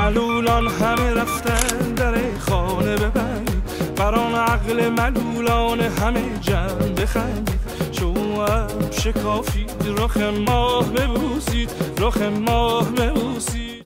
معلولان همه رفتن در خانه ببندید، بران عقل معلولان همه جمع بخندید. شما شکافید رخ ماه ببوسید، رخ ماه ببوسید.